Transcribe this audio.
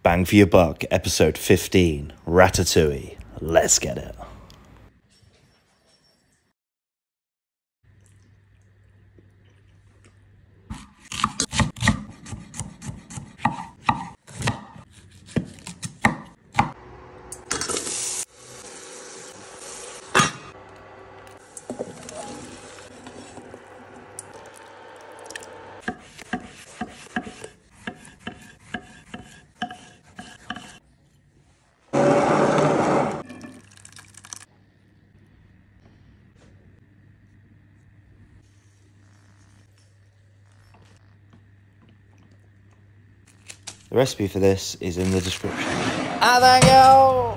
Bang for your buck, episode 15, Ratatouille. Let's get it. The recipe for this is in the description. Ah, thank you!